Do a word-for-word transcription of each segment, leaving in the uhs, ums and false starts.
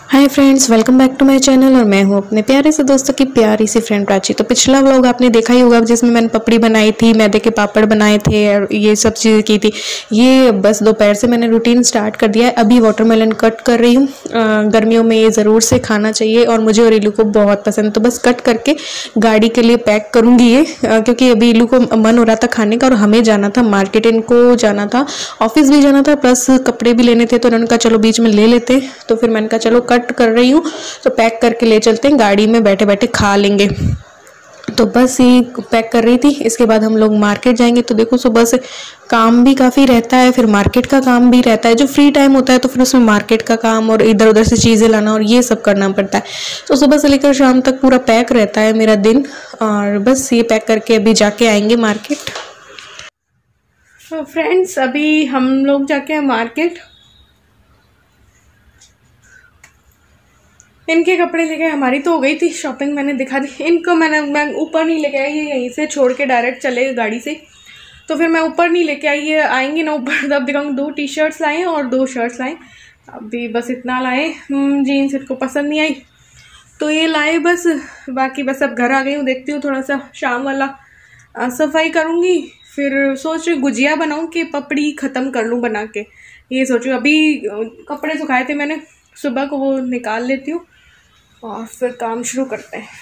Hi friends, welcome back to my channel. और मैं हूं अपने प्यारे से दोस्तों की प्यारी सी फ्रेंड प्राची। तो पिछला व्लॉग आपने देखा ही होगा जिसमें मैंने पपड़ी बनाई थी, मैदे के पापड़ बनाए थे और ये सब चीज़ें की थी। ये बस दोपहर से मैंने रूटीन स्टार्ट कर दिया है। अभी वाटरमेलन कट कर रही हूँ। गर्मियों में ये ज़रूर से खाना चाहिए और मुझे और इलू को बहुत पसंद। तो बस कट करके गाड़ी के लिए पैक करूँगी ये, क्योंकि अभी इलू को मन हो रहा था खाने का और हमें जाना था मार्केट, इनको जाना था, ऑफिस भी जाना था, प्लस कपड़े भी लेने थे। तो उन्होंने कहा चलो बीच में ले लेते। तो फिर मैंने कहा चलो कट कर रही हूँ तो पैक करके ले चलते हैं, गाड़ी में बैठे बैठे खा लेंगे। तो बस ये पैक कर रही थी। इसके बाद हम लोग मार्केट जाएंगे। तो देखो सुबह से काम भी काफ़ी रहता है, फिर मार्केट का काम भी रहता है। जो फ्री टाइम होता है तो फिर उसमें मार्केट का काम और इधर उधर से चीज़ें लाना और ये सब करना पड़ता है। तो सुबह से लेकर शाम तक पूरा पैक रहता है मेरा दिन। और बस ये पैक करके अभी जाके आएंगे मार्केट। तो फ्रेंड्स अभी हम लोग जाके मार्केट, इनके कपड़े लेके, हमारी तो हो गई थी शॉपिंग, मैंने दिखा दी। इनको मैंने मैं ऊपर नहीं लेके आई, ये यहीं से छोड़ के डायरेक्ट चले गाड़ी से। तो फिर मैं ऊपर नहीं लेके आई, ये आएंगे ना ऊपर तब दिखाऊंगी। दो टी शर्ट्स लाए और दो शर्ट्स लाए, अभी बस इतना लाए। जीन्स इनको पसंद नहीं आई तो ये लाए बस। बाकी बस अब घर आ गई हूँ, देखती हूँ थोड़ा सा शाम वाला सफाई करूँगी। फिर सोच रही गुजिया बनाऊँ कि पपड़ी ख़त्म कर लूँ बना के, ये सोचूँ। अभी कपड़े सुखाए थे मैंने सुबह को, वो निकाल लेती हूँ और फिर काम शुरू करते हैं।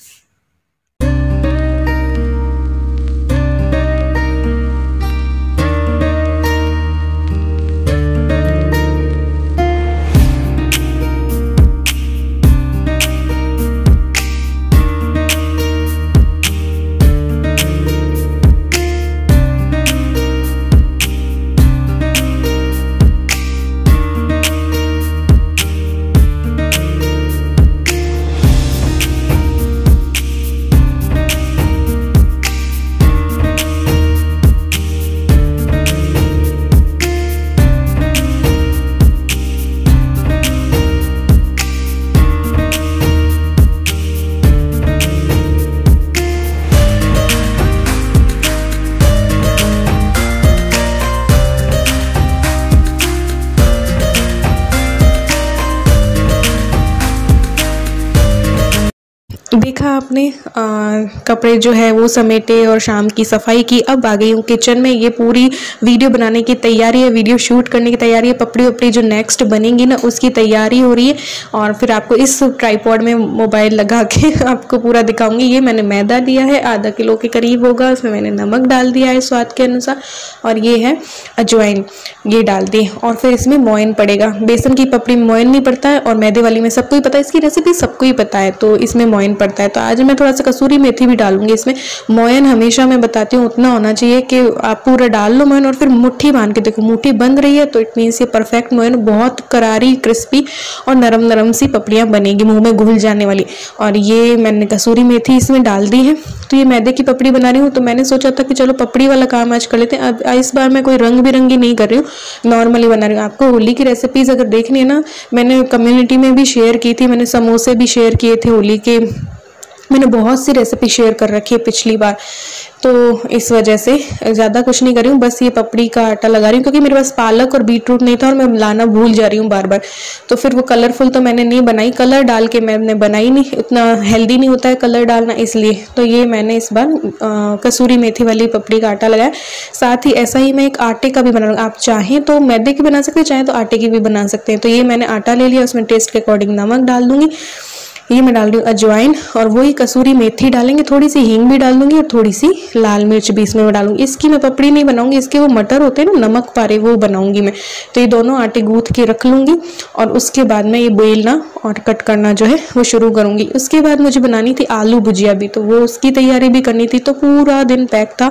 देखा आपने आ, कपड़े जो है वो समेटे और शाम की सफाई की। अब आ गई हूँ किचन में। ये पूरी वीडियो बनाने की तैयारी है, वीडियो शूट करने की तैयारी है। पपड़ी वपड़ी जो नेक्स्ट बनेंगी ना उसकी तैयारी हो रही है। और फिर आपको इस ट्राइपॉड में मोबाइल लगा के आपको पूरा दिखाऊंगी। ये मैंने मैदा लिया है, आधा किलो के करीब होगा। उसमें मैंने नमक डाल दिया है स्वाद के अनुसार, और ये है अजवाइन, ये डाल दी। और फिर इसमें मोयन पड़ेगा। बेसन की पपड़ी में मोयन नहीं पड़ता है और मैदे वाली में सबको ही पता है, इसकी रेसिपी सबको ही पता है, तो इसमें मोयन पड़ता है। तो आज मैं थोड़ा सा कसूरी मेथी भी डालूंगी इसमें। मोयन हमेशा मैं बताती हूँ उतना होना चाहिए कि आप पूरा डाल लो मोयन और फिर मुट्ठी बांध के देखो, मुट्ठी बंद रही है तो इट मीन्स ये परफेक्ट मोयन, बहुत करारी क्रिस्पी और नरम नरम सी पपड़ियाँ बनेगी, मुंह में घुल जाने वाली। और ये मैंने कसूरी मेथी इसमें डाल दी है। तो ये मैदे की पपड़ी बना रही हूँ, तो मैंने सोचा था कि चलो पपड़ी वाला काम आज कर लेते हैं। अब इस बार मैं कोई रंग बिरंगी नहीं कर रही हूँ, नॉर्मली बना रही हूँ। आपको होली की रेसिपीज अगर देखनी है ना, मैंने कम्युनिटी में भी शेयर की थी, मैंने समोसे भी शेयर किए थे होली के, मैंने बहुत सी रेसिपी शेयर कर रखी है पिछली बार। तो इस वजह से ज़्यादा कुछ नहीं कर रही हूँ, बस ये पपड़ी का आटा लगा रही हूँ, क्योंकि मेरे पास पालक और बीटरूट नहीं था और मैं लाना भूल जा रही हूँ बार बार। तो फिर वो कलरफुल तो मैंने नहीं बनाई, कलर डाल के मैंने बनाई नहीं, इतना हेल्दी नहीं होता है कलर डालना, इसलिए। तो ये मैंने इस बार आ, कसूरी मेथी वाली पपड़ी का आटा लगाया। साथ ही ऐसा ही मैं एक आटे का भी बना लूँगा। आप चाहें तो मैदे की बना सकते हैं, चाहें तो आटे की भी बना सकते हैं। तो ये मैंने आटा ले लिया, उसमें टेस्ट के अकॉर्डिंग नमक डाल दूंगी। ये मैं डाल रही हूँ अजवाइन, और वही कसूरी मेथी डालेंगे, थोड़ी सी हींग भी डाल दूंगी और थोड़ी सी लाल मिर्च भी इसमें मैं डालूंगी। इसकी मैं पपड़ी नहीं बनाऊंगी, इसके वो मटर होते हैं ना नमक पारे, वो बनाऊंगी मैं। तो ये दोनों आटे गूंथ के रख लूंगी और उसके बाद मैं ये बेलना और कट करना जो है वो शुरू करूंगी। उसके बाद मुझे बनानी थी आलू भुजिया भी, तो वो उसकी तैयारी भी करनी थी। तो पूरा दिन पैक था,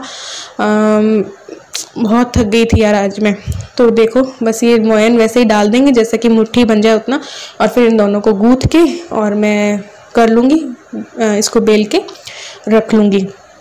आम, बहुत थक गई थी यार आज मैं। तो देखो बस ये मोयन वैसे ही डाल देंगे जैसे कि मुट्ठी बन जाए उतना, और फिर इन दोनों को गूंथ के और मैं कर लूँगी, इसको बेल के रख लूँगी।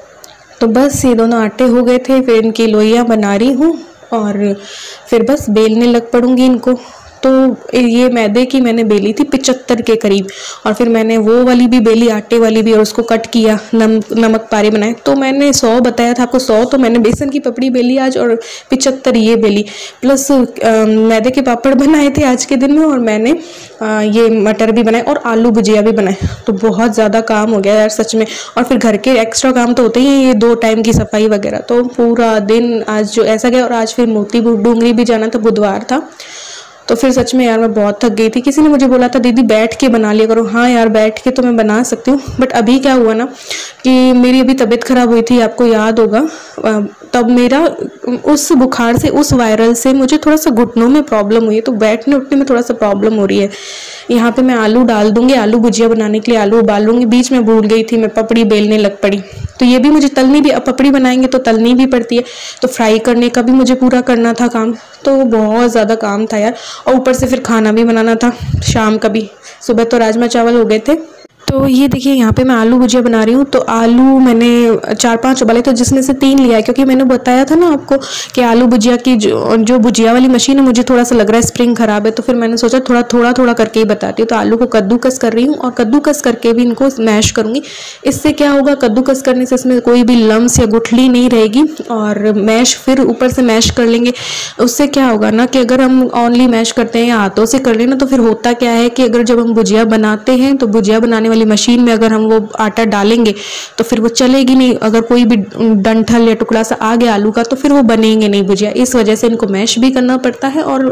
तो बस ये दोनों आटे हो गए थे, फिर इनकी लोइयाँ बना रही हूँ और फिर बस बेलने लग पड़ूँगी इनको। तो ये मैदे की मैंने बेली थी पिचहत्तर के करीब, और फिर मैंने वो वाली भी बेली, आटे वाली भी, और उसको कट किया, नम, नमक पारे बनाए। तो मैंने सौ बताया था आपको, सौ तो मैंने बेसन की पपड़ी बेली आज, और पिचहत्तर ये बेली, प्लस मैदे के पापड़ बनाए थे आज के दिन में, और मैंने आ, ये मटर भी बनाए और आलू भुजिया भी बनाए। तो बहुत ज़्यादा काम हो गया यार सच में। और फिर घर के एक्स्ट्रा काम तो होते ही हैं, ये दो टाइम की सफाई वगैरह, तो पूरा दिन आज जो ऐसा गया। और आज फिर मोती डूंगरी भी जाना था, बुधवार था, तो फिर सच में यार मैं बहुत थक गई थी। किसी ने मुझे बोला था दीदी बैठ के बना लिया करो। हाँ यार बैठ के तो मैं बना सकती हूँ, बट अभी क्या हुआ ना कि मेरी अभी तबीयत खराब हुई थी, आपको याद होगा, तब मेरा उस बुखार से, उस वायरल से मुझे थोड़ा सा घुटनों में प्रॉब्लम हुई है, तो बैठने उठने में थोड़ा सा प्रॉब्लम हो रही है। यहाँ पे मैं आलू डाल दूंगी, आलू भुजिया बनाने के लिए आलू उबाल लूंगी। बीच में भूल गई थी, मैं पपड़ी बेलने लग पड़ी। तो ये भी मुझे तलनी भी, अब पपड़ी बनाएंगे तो तलनी भी पड़ती है, तो फ्राई करने का भी मुझे पूरा करना था काम। तो बहुत ज़्यादा काम था यार, और ऊपर से फिर खाना भी बनाना था शाम का भी। सुबह तो राजमा चावल हो गए थे। तो ये देखिए यहाँ पे मैं आलू भुजिया बना रही हूँ। तो आलू मैंने चार पांच उबाले, तो जिसमें से तीन लिया है, क्योंकि मैंने बताया था ना आपको कि आलू भुजिया की जो जो भुजिया वाली मशीन है, मुझे थोड़ा सा लग रहा है स्प्रिंग खराब है, तो फिर मैंने सोचा थोड़ा थोड़ा थोड़ा करके ही बताती हूँ। तो आलू को कद्दूकस कर रही हूँ, और कद्दूकस करके भी इनको मैश करूँगी। इससे क्या होगा, कद्दूकस करने से इसमें कोई भी लम्स या गुठली नहीं रहेगी, और मैश फिर ऊपर से मैश कर लेंगे। उससे क्या होगा ना कि अगर हम ऑनली मैश करते हैं या हाथों से कर लेना, तो फिर होता क्या है कि अगर जब हम भुजिया बनाते हैं तो भुजिया बनाने वाली मशीन में अगर हम वो आटा डालेंगे तो फिर वो चलेगी नहीं। अगर कोई भी डंठल या टुकड़ा सा आ गया आलू का तो फिर वो बनेंगे नहीं भुजिया। इस वजह से इनको मैश भी करना पड़ता है और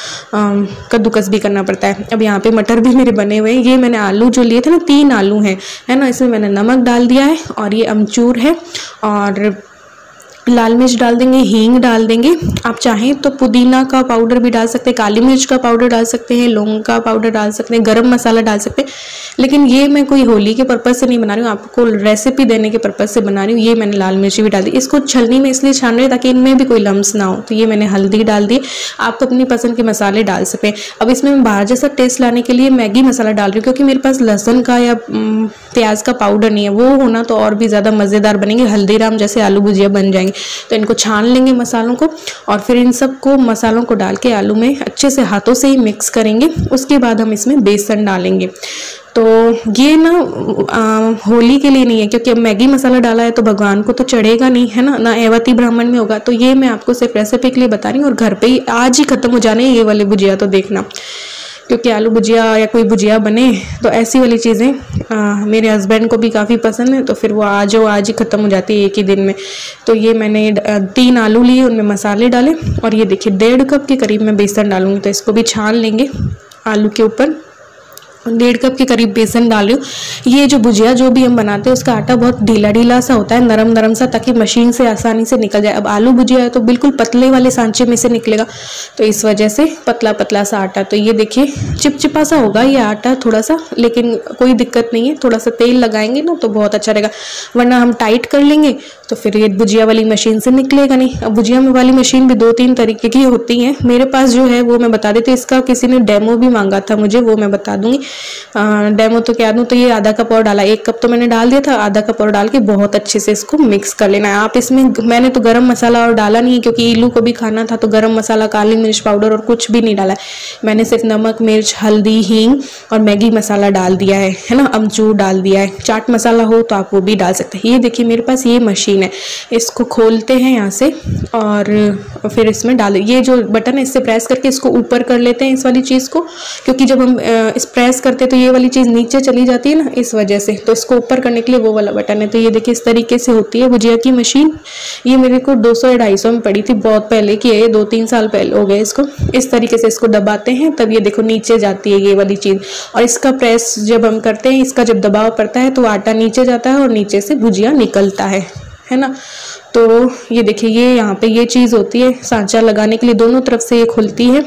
कद्दूकस भी करना पड़ता है। अब यहाँ पे मटर भी मेरे बने हुए हैं। ये मैंने आलू जो लिए थे ना, तीन आलू हैं, है ना, इसमें मैंने नमक डाल दिया है, और ये अमचूर है, और लाल मिर्च डाल देंगे, हींग डाल देंगे। आप चाहें तो पुदीना का पाउडर भी डाल सकते हैं, काली मिर्च का पाउडर डाल सकते हैं, लौंग का पाउडर डाल सकते हैं, गरम मसाला डाल सकते हैं। लेकिन ये मैं कोई होली के पर्पज़ से नहीं बना रही हूँ, आपको रेसिपी देने के पर्पज़ से बना रही हूँ। ये मैंने लाल मिर्ची भी डाल दी। इसको छलनी में इसलिए छान रही ताकि इनमें भी कोई लम्स ना हो। तो ये मैंने हल्दी डाल दी। आप तो अपनी पसंद के मसाले डाल सकते हैं। अब इसमें मैं बाहर जैसा टेस्ट लाने के लिए मैगी मसाला डाल रही हूँ, क्योंकि मेरे पास लहसुन का या प्याज का पाउडर नहीं है। वो होना तो और भी ज़्यादा मज़ेदार बनेंगे, हल्दीराम जैसे आलू भुजिया बन जाएंगे। तो इनको छान लेंगे मसालों को, और फिर इन सब को मसालों को डाल के आलू में अच्छे से हाथों से ही मिक्स करेंगे। उसके बाद हम इसमें बेसन डालेंगे। तो ये ना आ, होली के लिए नहीं है, क्योंकि अब मैगी मसाला डाला है तो भगवान को तो चढ़ेगा नहीं, है ना, ना एवती ब्राह्मण में होगा। तो ये मैं आपको सिर्फ रेसिपी के लिए बता रही हूँ, और घर पे ही आज ही खत्म हो जाने ये वाले भुजिया, तो देखना। क्योंकि आलू भुजिया या कोई भुजिया बने तो ऐसी वाली चीज़ें मेरे हस्बैंड को भी काफ़ी पसंद है, तो फिर वो आज वो आज ही ख़त्म हो जाती है एक ही दिन में। तो ये मैंने तीन आलू लिए, उनमें मसाले डाले, और ये देखिए डेढ़ कप के करीब मैं बेसन डालूंगी। तो इसको भी छान लेंगे आलू के ऊपर। डेढ़ कप के करीब बेसन डाल रही हूँ। ये जो भुजिया जो भी हम बनाते हैं उसका आटा बहुत ढीला ढीला सा होता है, नरम नरम सा, ताकि मशीन से आसानी से निकल जाए। अब आलू भुजिया है तो बिल्कुल पतले वाले सांचे में से निकलेगा, तो इस वजह से पतला पतला सा आटा। तो ये देखिए चिपचिपा सा होगा ये आटा थोड़ा सा, लेकिन कोई दिक्कत नहीं है। थोड़ा सा तेल लगाएंगे ना तो बहुत अच्छा रहेगा, वरना हम टाइट कर लेंगे तो फिर ये भुजिया वाली मशीन से निकलेगा नहीं। अब भुजिया वाली मशीन भी दो तीन तरीके की होती हैं। मेरे पास जो है वो मैं बता देती हूँ। इसका किसी ने डेमो भी मांगा था मुझे, वो मैं बता दूंगी। डेमो तो क्या दूँ, तो ये आधा कप और डाला, एक कप तो मैंने डाल दिया था, आधा कप और डाल के बहुत अच्छे से इसको मिक्स कर लेना है। आप इसमें, मैंने तो गरम मसाला और डाला नहीं है क्योंकि इल्लू को भी खाना था, तो गरम मसाला, काली मिर्च पाउडर और कुछ भी नहीं डाला है। मैंने सिर्फ नमक, मिर्च, हल्दी, हींग और मैगी मसाला डाल दिया है, है ना, अमचूर डाल दिया है। चाट मसाला हो तो आप वो भी डाल सकते हैं। ये देखिए मेरे पास ये मशीन है, इसको खोलते हैं यहाँ से और फिर इसमें डाल, ये जो बटन है इससे प्रेस करके इसको ऊपर कर लेते हैं इस वाली चीज़ को, क्योंकि जब हम इस प्रेस करते हैं तो ये वाली चीज़ नीचे चली जाती है ना, इस वजह से। तो इसको ऊपर करने के लिए वो वाला बटन है। तो ये देखिए इस तरीके से होती है भुजिया की मशीन। ये मेरे को दो सौ या ढाई सौ में पड़ी थी, बहुत पहले की है, दो तीन साल पहले हो गए इसको। इस तरीके से इसको दबाते हैं तब ये देखो नीचे जाती है ये वाली चीज़, और इसका प्रेस जब हम करते हैं, इसका जब दबाव पड़ता है तो आटा नीचे जाता है और नीचे से भुजिया निकलता है, है ना। तो ये देखिए ये यहाँ पे ये चीज़ होती है सांचा लगाने के लिए, दोनों तरफ से ये खुलती है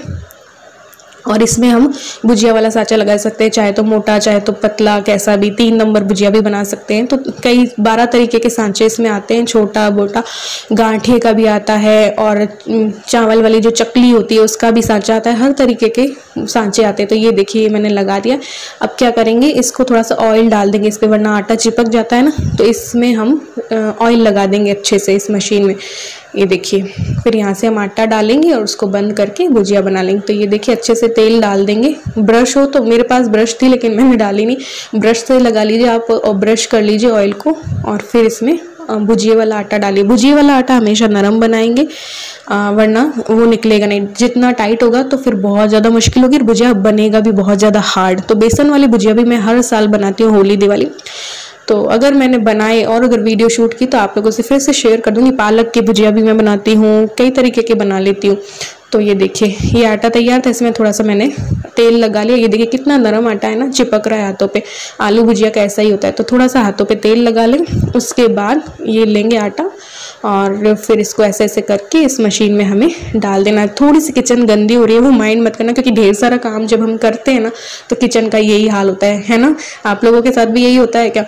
और इसमें हम भुजिया वाला सांचा लगा सकते हैं, चाहे तो मोटा चाहे तो पतला, कैसा भी। तीन नंबर भुजिया भी बना सकते हैं। तो कई बारह तरीके के सांचे इसमें आते हैं, छोटा मोटा, गांठे का भी आता है, और चावल वाली जो चकली होती है उसका भी सांचा आता है। हर तरीके के सांचे आते हैं। तो ये देखिए मैंने लगा दिया। अब क्या करेंगे, इसको थोड़ा सा ऑयल डाल देंगे इस पर, वरना आटा चिपक जाता है ना। तो इसमें हम ऑयल लगा देंगे अच्छे से इस मशीन में। ये देखिए, फिर यहाँ से हम आटा डालेंगे और उसको बंद करके भुजिया बना लेंगे। तो ये देखिए अच्छे से तेल डाल देंगे। ब्रश हो तो, मेरे पास ब्रश थी लेकिन मैंने डाली नहीं, ब्रश से लगा लीजिए आप और ब्रश कर लीजिए ऑयल को, और फिर इसमें भुजिए वाला आटा डालिए। भुजिए वाला आटा हमेशा नरम बनाएंगे, वरना वो निकलेगा नहीं। जितना टाइट होगा तो फिर बहुत ज़्यादा मुश्किल होगी और भुजिया बनेगा भी बहुत ज़्यादा हार्ड। तो बेसन वाली भुजिया भी मैं हर साल बनाती हूँ होली दिवाली। तो अगर मैंने बनाए और अगर वीडियो शूट की तो आप लोगों से फिर से शेयर कर दूंगी। पालक की भुजिया भी मैं बनाती हूँ, कई तरीके के बना लेती हूँ। तो ये देखिए, ये आटा तैयार था, इसमें थोड़ा सा मैंने तेल लगा लिया। ये देखिए कितना नरम आटा है ना, चिपक रहा है हाथों पे। आलू भुजिया का ऐसा ही होता है। तो थोड़ा सा हाथों पे तेल लगा लें, उसके बाद ये लेंगे आटा और फिर इसको ऐसे ऐसे करके इस मशीन में हमें डाल देना है। थोड़ी सी किचन गंदी हो रही है, वो माइंड मत करना, क्योंकि ढेर सारा काम जब हम करते हैं ना तो किचन का यही हाल होता है है ना। आप लोगों के साथ भी यही होता है क्या?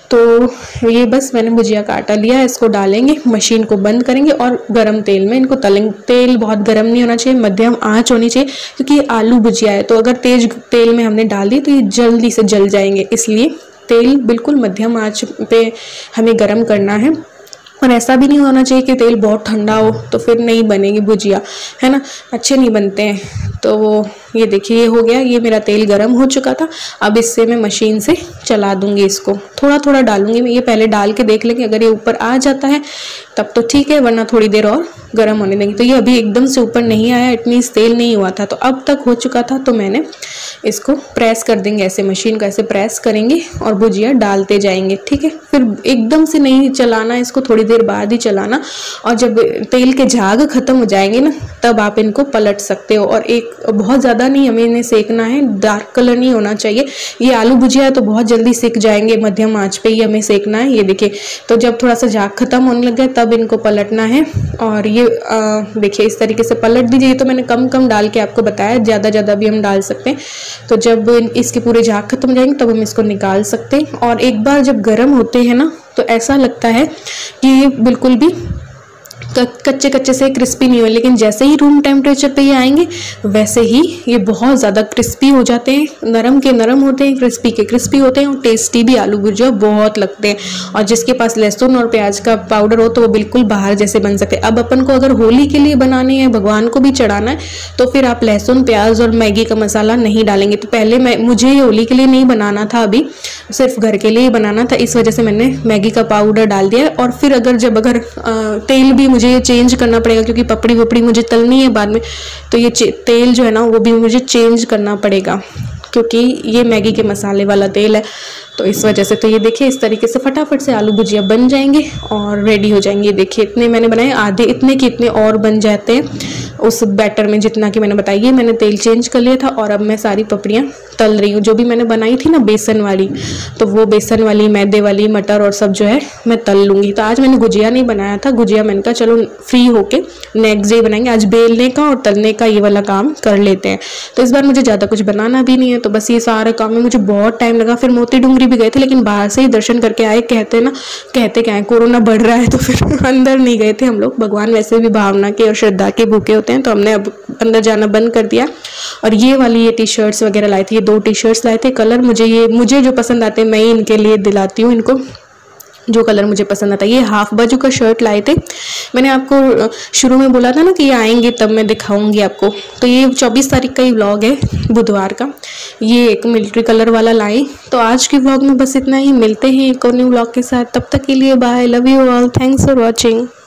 तो ये बस मैंने भुजिया का आटा लिया है, इसको डालेंगे, मशीन को बंद करेंगे और गरम तेल में इनको तलेंगे। तेल बहुत गरम नहीं होना चाहिए, मध्यम आंच होनी चाहिए, क्योंकि ये आलू भुजिया है। तो अगर तेज तेल में हमने डाल दी तो ये जल्दी से जल जाएंगे, इसलिए तेल बिल्कुल मध्यम आंच पे हमें गरम करना है। और ऐसा भी नहीं होना चाहिए कि तेल बहुत ठंडा हो तो फिर नहीं बनेगी भुजिया, है ना, अच्छे नहीं बनते हैं। तो वो ये देखिए, ये हो गया, ये मेरा तेल गरम हो चुका था। अब इससे मैं मशीन से चला दूंगी, इसको थोड़ा थोड़ा डालूंगी मैं। ये पहले डाल के देख लेंगे, अगर ये ऊपर आ जाता है तब तो ठीक है, वरना थोड़ी देर और गर्म होने देंगे। तो ये अभी एकदम से ऊपर नहीं आया, इट मीन्स तेल नहीं हुआ था। तो अब तक हो चुका था, तो मैंने इसको प्रेस कर देंगे, ऐसे मशीन का ऐसे प्रेस करेंगे और भुजिया डालते जाएंगे, ठीक है। फिर एकदम से नहीं चलाना, इसको थोड़ी देर बाद ही चलाना। और जब तेल के झाग खत्म हो जाएंगे ना, तब आप इनको पलट सकते हो। और एक बहुत ज़्यादा नहीं हमें इन्हें सेकना है, डार्क कलर नहीं होना चाहिए। ये आलू भुजिया है तो बहुत जल्दी सेक जाएंगे, मध्यम आंच पे ही हमें सेकना है। ये देखिए, तो जब थोड़ा सा झाग खत्म होने लग गया तब इनको पलटना है। और ये देखिए इस तरीके से पलट दीजिए। तो मैंने कम कम डाल के आपको बताया, ज़्यादा ज़्यादा भी हम डाल सकते हैं। तो जब इसके पूरे झाग खत्म हो जाएंगे तब हम इसको निकाल सकते हैं। और एक बार जब गर्म होते हैं ना तो ऐसा लगता है कि ये बिल्कुल भी कच्चे कच्चे से क्रिस्पी नहीं हो, लेकिन जैसे ही रूम टेम्परेचर पे ये आएंगे वैसे ही ये बहुत ज़्यादा क्रिस्पी हो जाते हैं। नरम के नरम होते हैं, क्रिस्पी के क्रिस्पी होते हैं और टेस्टी भी आलू भुजिया बहुत लगते हैं। और जिसके पास लहसुन और प्याज का पाउडर हो तो वो बिल्कुल बाहर जैसे बन सकते हैं। अब अपन को अगर होली के लिए बनाने हैं, भगवान को भी चढ़ाना है, तो फिर आप लहसुन प्याज और मैगी का मसाला नहीं डालेंगे। तो पहले मैं मुझे ये होली के लिए नहीं बनाना था, अभी सिर्फ घर के लिए ही बनाना था, इस वजह से मैंने मैगी का पाउडर डाल दिया। और फिर अगर जब अगर आ, तेल भी मुझे ये चेंज करना पड़ेगा, क्योंकि पपड़ी वपड़ी मुझे तलनी है बाद में, तो ये तेल जो है ना वो भी मुझे चेंज करना पड़ेगा, क्योंकि ये मैगी के मसाले वाला तेल है। तो इस वजह से तो ये देखिए इस तरीके से फटाफट से आलू भुजिया बन जाएंगे और रेडी हो जाएंगे। देखिए इतने मैंने बनाए, आधे इतने के इतने और बन जाते हैं उस बैटर में जितना कि मैंने बताइए। मैंने तेल चेंज कर लिया था और अब मैं सारी पपड़ियाँ तल रही हूँ। जो भी मैंने बनाई थी ना बेसन वाली, तो वो बेसन वाली, मैदे वाली, मटर और सब जो है मैं तल लूँगी। तो आज मैंने गुजिया नहीं बनाया था, गुजिया मैंने कहा चलो फ्री होके नेक्स्ट डे बनाएंगे। आज बेलने का और तलने का ये वाला काम कर लेते हैं। तो इस बार मुझे ज़्यादा कुछ बनाना भी नहीं है, तो बस ये सारे काम में मुझे बहुत टाइम लगा। फिर मोती डूंगरी भी गए थे, लेकिन बाहर से ही दर्शन करके आए। कहते ना कहते क्या है, कोरोना बढ़ रहा है तो फिर अंदर नहीं गए थे हम लोग। भगवान वैसे भी भावना के और श्रद्धा के भूखे होते हैं, तो हमने अब अंदर जाना बंद कर दिया। और ये वाली ये टी शर्ट्स वगैरह लाए थे, ये दो टी शर्ट्स लाए थे। कलर मुझे ये मुझे जो पसंद आते हैं मैं ही इनके लिए दिलाती हूँ, इनको जो कलर मुझे पसंद आता है। ये हाफ बाजू का शर्ट लाए थे, मैंने आपको शुरू में बोला था ना कि ये आएंगे तब मैं दिखाऊंगी आपको। तो ये चौबीस तारीख का ही व्लॉग है, बुधवार का। ये एक मिलिट्री कलर वाला लाए। तो आज के व्लॉग में बस इतना ही, मिलते हैं एक और न्यू व्लॉग के साथ। तब तक के लिए bye, love you all, thanks for watching.